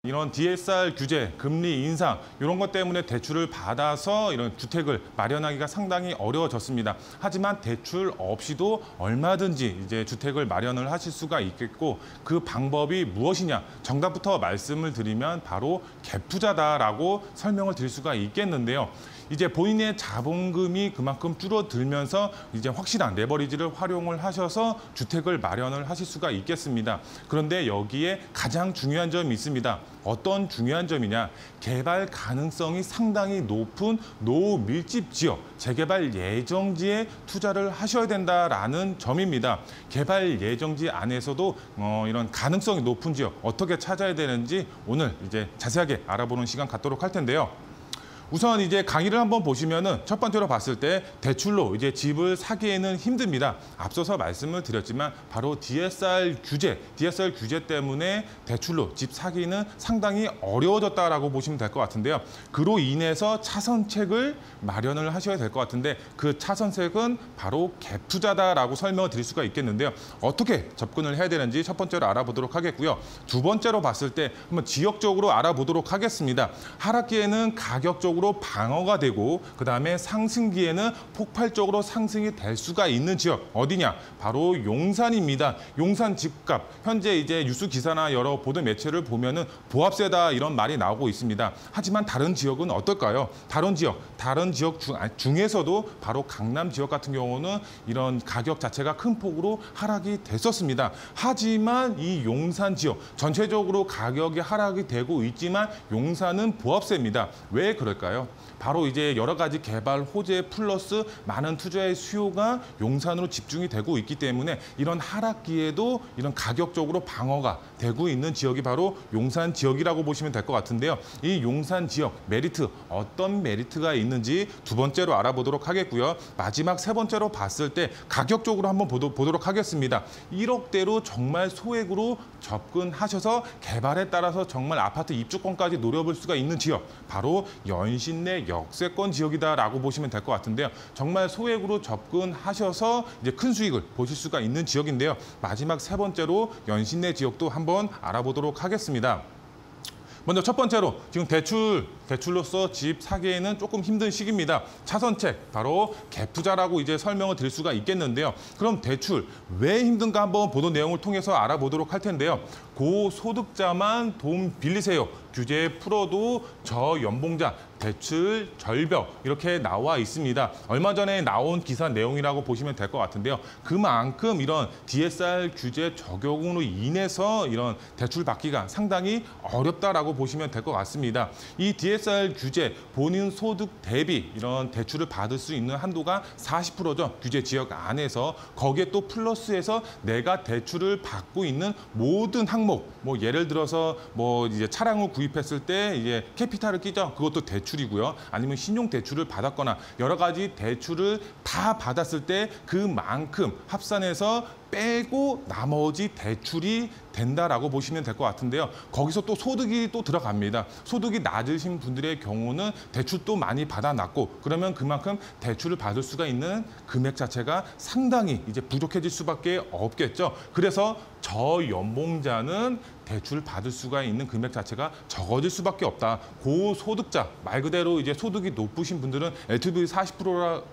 이런 DSR 규제, 금리 인상 이런 것 때문에 대출을 받아서 이런 주택을 마련하기가 상당히 어려워졌습니다. 하지만 대출 없이도 얼마든지 이제 주택을 마련을 하실 수가 있겠고 그 방법이 무엇이냐? 정답부터 말씀을 드리면 바로 갭 투자다라고 설명을 드릴 수가 있겠는데요. 이제 본인의 자본금이 그만큼 줄어들면서 이제 확실한 레버리지를 활용을 하셔서 주택을 마련을 하실 수가 있겠습니다. 그런데 여기에 가장 중요한 점이 있습니다. 어떤 중요한 점이냐? 개발 가능성이 상당히 높은 노밀집 지역, 재개발 예정지에 투자를 하셔야 된다라는 점입니다. 개발 예정지 안에서도 이런 가능성이 높은 지역 어떻게 찾아야 되는지 오늘 이제 자세하게 알아보는 시간 갖도록 할 텐데요. 우선 이제 강의를 한번 보시면은 첫 번째로 봤을 때 대출로 이제 집을 사기에는 힘듭니다. 앞서서 말씀을 드렸지만 바로 DSR 규제 때문에 대출로 집 사기는 상당히 어려워졌다라고 보시면 될 것 같은데요. 그로 인해서 차선책을 마련을 하셔야 될 것 같은데 그 차선책은 바로 갭 투자다라고 설명을 드릴 수가 있겠는데요. 어떻게 접근을 해야 되는지 첫 번째로 알아보도록 하겠고요. 두 번째로 봤을 때 한번 지역적으로 알아보도록 하겠습니다. 하락기에는 가격적으로 방어가 되고 그다음에 상승기에는 폭발적으로 상승이 될 수가 있는 지역 어디냐? 바로 용산입니다. 용산 집값 현재 이제 뉴스 기사나 여러 보도 매체를 보면은 보합세다 이런 말이 나오고 있습니다. 하지만 다른 지역은 어떨까요? 다른 지역 중에서도 바로 강남 지역 같은 경우는 이런 가격 자체가 큰 폭으로 하락이 됐었습니다. 하지만 이 용산 지역 전체적으로 가격이 하락이 되고 있지만 용산은 보합세입니다. 왜 그럴까요? 바로 이제 여러 가지 개발 호재 플러스 많은 투자의 수요가 용산으로 집중이 되고 있기 때문에 이런 하락기에도 이런 가격적으로 방어가 되고 있는 지역이 바로 용산 지역이라고 보시면 될 것 같은데요. 이 용산 지역 메리트 어떤 메리트가 있는지 두 번째로 알아보도록 하겠고요. 마지막 세 번째로 봤을 때 가격적으로 한번 보도록 하겠습니다. 1억대로 정말 소액으로 접근하셔서 개발에 따라서 정말 아파트 입주권까지 노려볼 수가 있는 지역 바로 연신내 역세권 지역이다라고 보시면 될 것 같은데요. 정말 소액으로 접근하셔서 이제 큰 수익을 보실 수가 있는 지역인데요. 마지막 세 번째로 연신내 지역도 한번 알아보도록 하겠습니다. 먼저 첫 번째로 지금 대출로서 집 사기에는 조금 힘든 시기입니다. 차선책 바로 갭 투자라고 이제 설명을 드릴 수가 있겠는데요. 그럼 대출 왜 힘든가 한번 보도 내용을 통해서 알아보도록 할 텐데요. 고소득자만 돈 빌리세요. 규제 풀어도 저연봉자 대출 절벽 이렇게 나와 있습니다. 얼마 전에 나온 기사 내용이라고 보시면 될 것 같은데요. 그만큼 이런 DSR 규제 적용으로 인해서 이런 대출 받기가 상당히 어렵다라고 보시면 될 것 같습니다. 이 DSR 규제 본인 소득 대비 이런 대출을 받을 수 있는 한도가 40%죠. 규제 지역 안에서 거기에 또 플러스해서 내가 대출을 받고 있는 모든 항목 뭐 예를 들어서 뭐 이제 차량을 구입했을 때 이제 캐피탈을 끼죠. 그것도 대출이고요. 아니면 신용 대출을 받았거나 여러 가지 대출을 다 받았을 때 그만큼 합산해서 빼고 나머지 대출이 된다라고 보시면 될 것 같은데요. 거기서 또 소득이 또 들어갑니다. 소득이 낮으신 분들의 경우는 대출도 많이 받아놨고 그러면 그만큼 대출을 받을 수가 있는 금액 자체가 상당히 이제 부족해질 수밖에 없겠죠. 그래서 저연봉자는 대출을 받을 수가 있는 금액 자체가 적어질 수밖에 없다. 고소득자 말 그대로 이제 소득이 높으신 분들은 LTV 40%라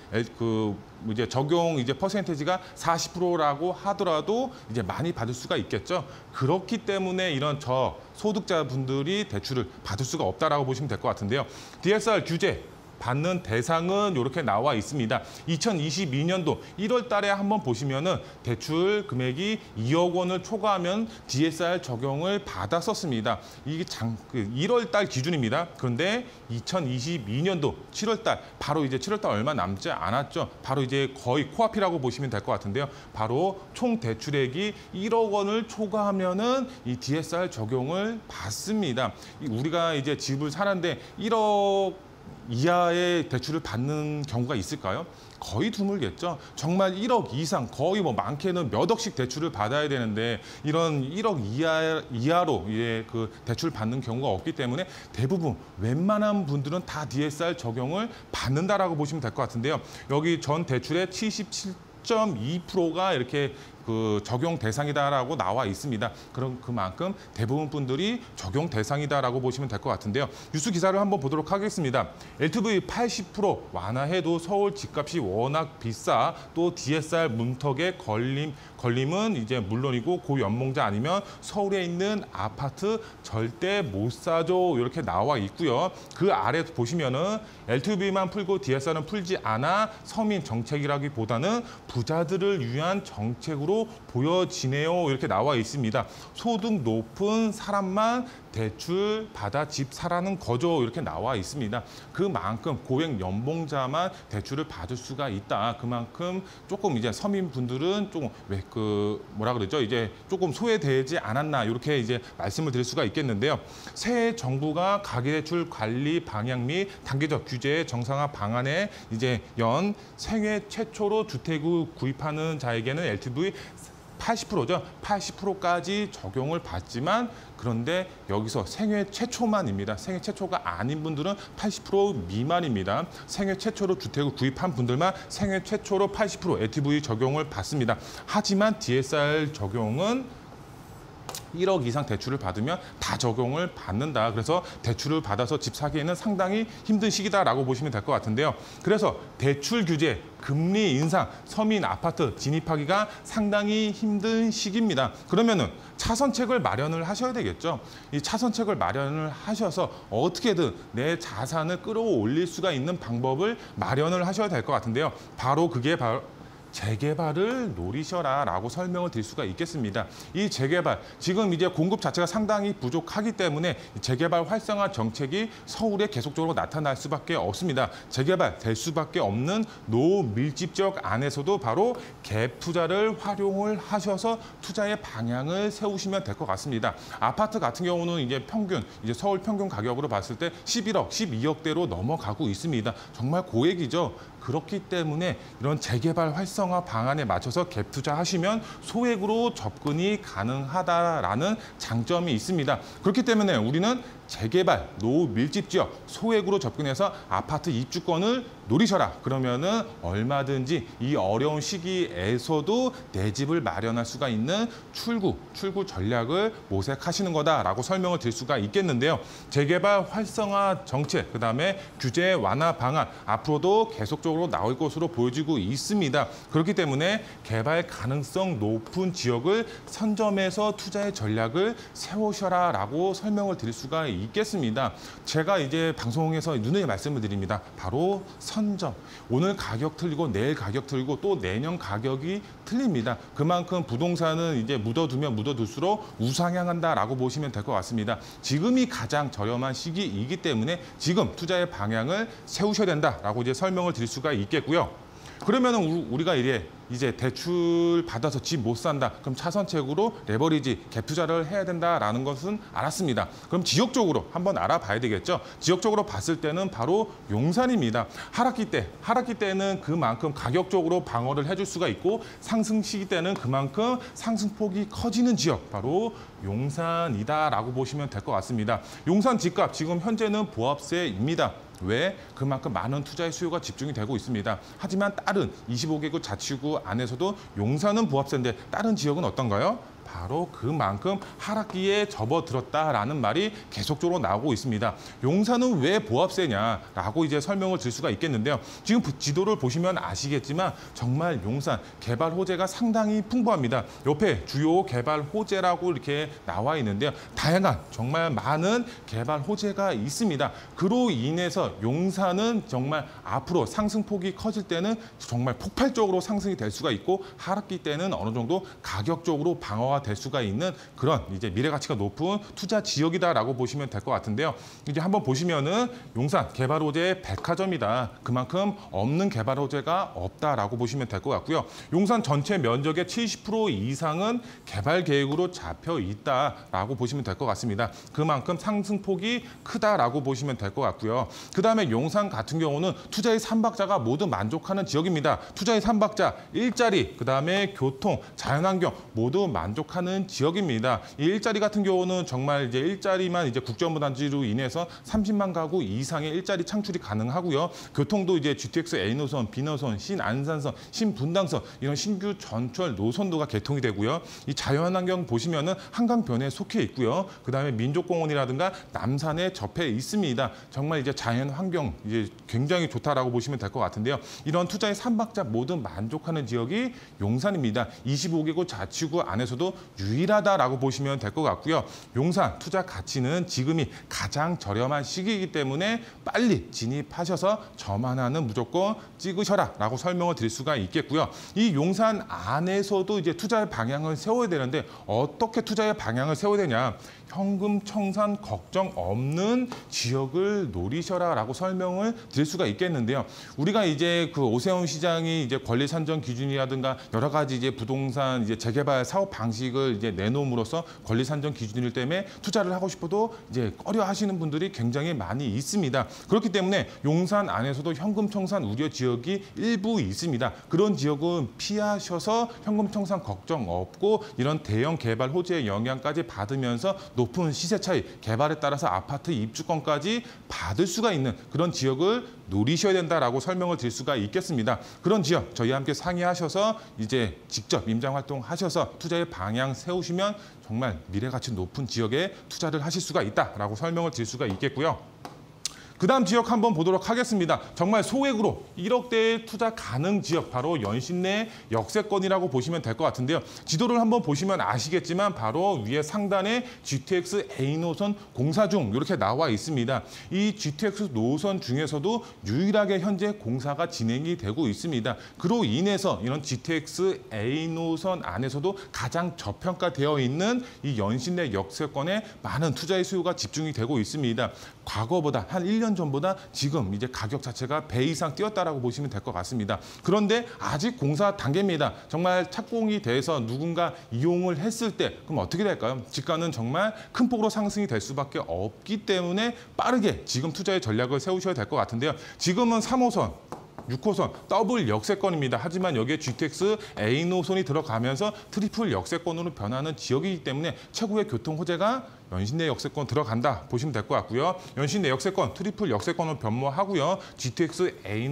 이제 적용 이제 퍼센테이지가 40%라고 하더라도 이제 많이 받을 수가 있겠죠. 그렇기 때문에 이런 저소득자분들이 대출을 받을 수가 없다라고 보시면 될 것 같은데요. DSR 규제 받는 대상은 이렇게 나와 있습니다. 2022년도 1월 달에 한번 보시면은 대출 금액이 2억 원을 초과하면 DSR 적용을 받았었습니다. 이게 1월 달 기준입니다. 그런데 2022년도 7월 달 바로 이제 7월 달 얼마 남지 않았죠. 바로 이제 거의 코앞이라고 보시면 될 것 같은데요. 바로 총 대출액이 1억 원을 초과하면은 이 DSR 적용을 받습니다. 우리가 이제 집을 사는데 1억 이하의 대출을 받는 경우가 있을까요? 거의 드물겠죠. 정말 1억 이상, 거의 뭐 많게는 몇 억씩 대출을 받아야 되는데 이런 1억 이하로 그 대출 받는 경우가 없기 때문에 대부분 웬만한 분들은 다 DSR 적용을 받는다라고 보시면 될 것 같은데요. 여기 전 대출의 77.2%가 이렇게 그 적용 대상이다라고 나와 있습니다. 그럼 그만큼 대부분 분들이 적용 대상이다라고 보시면 될 것 같은데요. 뉴스 기사를 한번 보도록 하겠습니다. LTV 80% 완화해도 서울 집값이 워낙 비싸. 또 DSR 문턱에 걸림은 이제 물론이고 고연봉자 아니면 서울에 있는 아파트 절대 못 사죠. 이렇게 나와 있고요. 그 아래 보시면은 LTV만 풀고 DSR은 풀지 않아 서민 정책이라기보다는 부자들을 위한 정책으로 보여지네요. 이렇게 나와 있습니다. 소득 높은 사람만 대출 받아 집 사라는 거죠. 이렇게 나와 있습니다. 그만큼 고액 연봉자만 대출을 받을 수가 있다. 그만큼 조금 이제 서민분들은 조금 뭐라 그러죠? 이제 조금 소외되지 않았나 이렇게 이제 말씀을 드릴 수가 있겠는데요. 새해 정부가 가계대출 관리 방향 및 단계적 규제 정상화 방안에 이제 연 생애 최초로 주택을 구입하는 자에게는 LTV 80%죠. 80%까지 적용을 받지만 그런데 여기서 생애 최초만입니다. 생애 최초가 아닌 분들은 80% 미만입니다. 생애 최초로 주택을 구입한 분들만 생애 최초로 80% LTV 적용을 받습니다. 하지만 DSR 적용은 1억 이상 대출을 받으면 다 적용을 받는다. 그래서 대출을 받아서 집 사기에는 상당히 힘든 시기다라고 보시면 될 것 같은데요. 그래서 대출 규제, 금리 인상, 서민 아파트 진입하기가 상당히 힘든 시기입니다. 그러면은 차선책을 마련을 하셔야 되겠죠. 이 차선책을 마련을 하셔서 어떻게든 내 자산을 끌어올릴 수가 있는 방법을 마련을 하셔야 될 것 같은데요. 그게 바로 재개발을 노리셔라라고 설명을 드릴 수가 있겠습니다. 이 재개발, 지금 이제 공급 자체가 상당히 부족하기 때문에 재개발 활성화 정책이 서울에 계속적으로 나타날 수밖에 없습니다. 재개발 될 수밖에 없는 노밀집 지역 안에서도 바로 갭 투자를 활용을 하셔서 투자의 방향을 세우시면 될 것 같습니다. 아파트 같은 경우는 이제 서울 평균 가격으로 봤을 때 11억, 12억대로 넘어가고 있습니다. 정말 고액이죠. 그렇기 때문에 이런 재개발 활성화 방안에 맞춰서 갭 투자하시면 소액으로 접근이 가능하다라는 장점이 있습니다. 그렇기 때문에 우리는 재개발, 노밀집 지역, 소액으로 접근해서 아파트 입주권을 노리셔라. 그러면은 얼마든지 이 어려운 시기에서도 내 집을 마련할 수가 있는 출구 전략을 모색하시는 거다라고 설명을 드릴 수가 있겠는데요. 재개발 활성화 정책, 그다음에 규제 완화 방안 앞으로도 계속적으로 나올 것으로 보여지고 있습니다. 그렇기 때문에 개발 가능성 높은 지역을 선점해서 투자의 전략을 세우셔라라고 설명을 드릴 수가 있겠습니다. 제가 이제 방송에서 누누이 말씀을 드립니다. 바로 선점. 오늘 가격 틀리고 내일 가격 틀리고 또 내년 가격이 틀립니다. 그만큼 부동산은 이제 묻어두면 묻어둘수록 우상향한다라고 보시면 될 것 같습니다. 지금이 가장 저렴한 시기이기 때문에 지금 투자의 방향을 세우셔야 된다라고 이제 설명을 드릴 수가 있겠고요. 그러면은 우리가 이제 대출 받아서 집 못 산다. 그럼 차선책으로 레버리지, 갭 투자를 해야 된다라는 것은 알았습니다. 그럼 지역적으로 한번 알아봐야 되겠죠. 지역적으로 봤을 때는 바로 용산입니다. 하락기 때는 그만큼 가격적으로 방어를 해줄 수가 있고 상승 시기 때는 그만큼 상승폭이 커지는 지역, 바로 용산이다라고 보시면 될 것 같습니다. 용산 집값 지금 현재는 보합세입니다. 왜? 그만큼 많은 투자의 수요가 집중이 되고 있습니다. 하지만 다른 25개구 자치구 안에서도 용산은 부합세인데 다른 지역은 어떤가요? 바로 그만큼 하락기에 접어들었다라는 말이 계속적으로 나오고 있습니다. 용산은 왜 보합세냐라고 이제 설명을 드릴 수가 있겠는데요. 지금 지도를 보시면 아시겠지만 정말 용산 개발 호재가 상당히 풍부합니다. 옆에 주요 개발 호재라고 이렇게 나와 있는데요. 다양한 정말 많은 개발 호재가 있습니다. 그로 인해서 용산은 정말 앞으로 상승폭이 커질 때는 정말 폭발적으로 상승이 될 수가 있고 하락기 때는 어느 정도 가격적으로 방어가 될 수가 있는 그런 이제 미래 가치가 높은 투자 지역이다라고 보시면 될 것 같은데요. 이제 한번 보시면은 용산 개발 호재 백화점이다. 그만큼 없는 개발 호재가 없다라고 보시면 될 것 같고요. 용산 전체 면적의 70% 이상은 개발 계획으로 잡혀 있다라고 보시면 될 것 같습니다. 그만큼 상승폭이 크다라고 보시면 될 것 같고요. 그다음에 용산 같은 경우는 투자의 삼박자가 모두 만족하는 지역입니다. 투자의 삼박자, 일자리, 그다음에 교통, 자연환경 모두 만족 만족하는 지역입니다. 이 일자리 같은 경우는 정말 이제 일자리만 이제 국정부단지로 인해서 30만 가구 이상의 일자리 창출이 가능하고요. 교통도 이제 GTX A 노선, B 노선, 신안산선, 신분당선 이런 신규 전철 노선도가 개통이 되고요. 이 자연환경 보시면은 한강변에 속해 있고요. 그다음에 민족공원이라든가 남산에 접해 있습니다. 정말 이제 자연환경 이제 굉장히 좋다라고 보시면 될 것 같은데요. 이런 투자의 삼박자 모두 만족하는 지역이 용산입니다. 25개국 자치구 안에서도 유일하다라고 보시면 될 것 같고요. 용산 투자 가치는 지금이 가장 저렴한 시기이기 때문에 빨리 진입하셔서 저만 하는 무조건 찍으셔라라고 설명을 드릴 수가 있겠고요. 이 용산 안에서도 이제 투자의 방향을 세워야 되는데 어떻게 투자의 방향을 세워야 되냐? 현금 청산 걱정 없는 지역을 노리셔라라고 설명을 드릴 수가 있겠는데요. 우리가 이제 그 오세훈 시장이 이제 권리 산정 기준이라든가 여러 가지 이제 부동산 이제 재개발 사업 방식을 이제 내놓음으로써 권리 산정 기준일 때문에 투자를 하고 싶어도 이제 꺼려 하시는 분들이 굉장히 많이 있습니다. 그렇기 때문에 용산 안에서도 현금 청산 우려 지역이 일부 있습니다. 그런 지역은 피하셔서 현금 청산 걱정 없고 이런 대형 개발 호재의 영향까지 받으면서 높은 시세 차이, 개발에 따라서 아파트 입주권까지 받을 수가 있는 그런 지역을 노리셔야 된다라고 설명을 드릴 수가 있겠습니다. 그런 지역 저희와 함께 상의하셔서 이제 직접 임장 활동하셔서 투자의 방향 세우시면 정말 미래 가치 높은 지역에 투자를 하실 수가 있다라고 설명을 드릴 수가 있겠고요. 그다음 지역 한번 보도록 하겠습니다. 정말 소액으로 1억대의 투자 가능 지역 바로 연신내 역세권이라고 보시면 될 것 같은데요. 지도를 한번 보시면 아시겠지만 바로 위에 상단에 GTX A 노선 공사 중 이렇게 나와 있습니다. 이 GTX 노선 중에서도 유일하게 현재 공사가 진행이 되고 있습니다. 그로 인해서 이런 GTX A 노선 안에서도 가장 저평가되어 있는 이 연신내 역세권에 많은 투자의 수요가 집중이 되고 있습니다. 과거보다 한 1년 전보다 지금 이제 가격 자체가 배 이상 뛰었다라고 보시면 될 것 같습니다. 그런데 아직 공사 단계입니다. 정말 착공이 돼서 누군가 이용을 했을 때 그럼 어떻게 될까요? 지가는 정말 큰 폭으로 상승이 될 수밖에 없기 때문에 빠르게 지금 투자의 전략을 세우셔야 될 것 같은데요. 지금은 3호선 6호선 더블 역세권입니다. 하지만 여기에 GTX A 노선이 들어가면서 트리플 역세권으로 변하는 지역이기 때문에 최고의 교통 호재가 연신내 역세권 들어간다 보시면 될 것 같고요. 연신내 역세권, 트리플 역세권으로 변모하고요. GTX A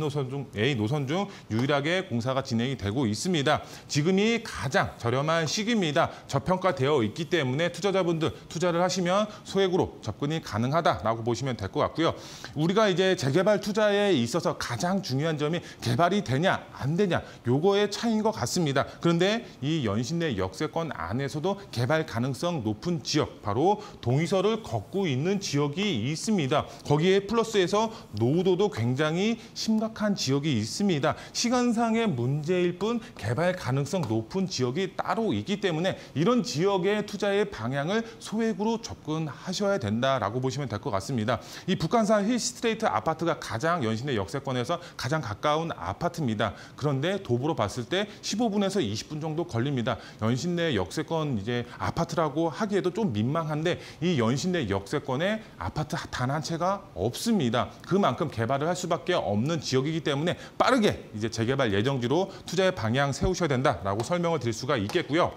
노선 중 유일하게 공사가 진행이 되고 있습니다. 지금이 가장 저렴한 시기입니다. 저평가되어 있기 때문에 투자자분들 투자를 하시면 소액으로 접근이 가능하다라고 보시면 될 것 같고요. 우리가 이제 재개발 투자에 있어서 가장 중요한 점이 개발이 되냐 안 되냐 요거의 차이인 것 같습니다. 그런데 이 연신내 역세권 안에서도 개발 가능성 높은 지역 바로 동의서를 걷고 있는 지역이 있습니다. 거기에 플러스해서 노후도도 굉장히 심각한 지역이 있습니다. 시간상의 문제일 뿐 개발 가능성 높은 지역이 따로 있기 때문에 이런 지역의 투자의 방향을 소액으로 접근하셔야 된다라고 보시면 될 것 같습니다. 이 북한산 힐스트레이트 아파트가 가장 연신내 역세권에서 가장 가까운 아파트입니다. 그런데 도보로 봤을 때 15분에서 20분 정도 걸립니다. 연신내 역세권 이제 아파트라고 하기에도 좀 민망한데 이 연신내 역세권에 아파트 단 한 채가 없습니다. 그만큼 개발을 할 수밖에 없는 지역이기 때문에 빠르게 이제 재개발 예정지로 투자의 방향 세우셔야 된다라고 설명을 드릴 수가 있겠고요.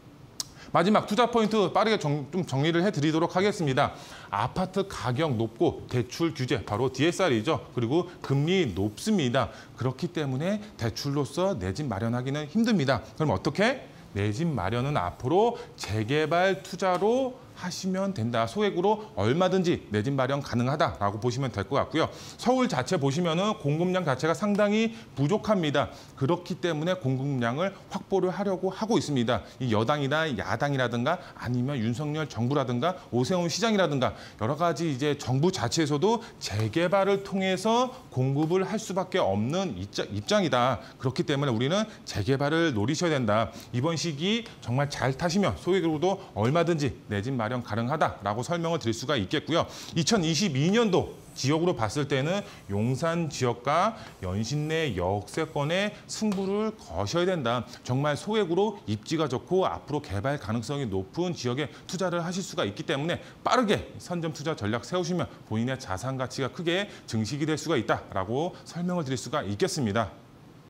마지막 투자 포인트 빠르게 좀 정리를 해드리도록 하겠습니다. 아파트 가격 높고 대출 규제, 바로 DSR이죠. 그리고 금리 높습니다. 그렇기 때문에 대출로서 내 집 마련하기는 힘듭니다. 그럼 어떻게? 내 집 마련은 앞으로 재개발 투자로 하시면 된다. 소액으로 얼마든지 내 집 마련 가능하다라고 보시면 될 것 같고요. 서울 자체 보시면은 공급량 자체가 상당히 부족합니다. 그렇기 때문에 공급량을 확보를 하려고 하고 있습니다. 이 여당이나 야당이라든가 아니면 윤석열 정부라든가 오세훈 시장이라든가 여러 가지 이제 정부 자체에서도 재개발을 통해서 공급을 할 수밖에 없는 입장이다. 그렇기 때문에 우리는 재개발을 노리셔야 된다. 이번 시기 정말 잘 타시면 소액으로도 얼마든지 내 집 마련 가능하다라고 설명을 드릴 수가 있겠고요. 2022년도 지역으로 봤을 때는 용산 지역과 연신내 역세권의 승부를 거셔야 된다. 정말 소액으로 입지가 좋고 앞으로 개발 가능성이 높은 지역에 투자를 하실 수가 있기 때문에 빠르게 선점 투자 전략 세우시면 본인의 자산 가치가 크게 증식이 될 수가 있다라고 설명을 드릴 수가 있겠습니다.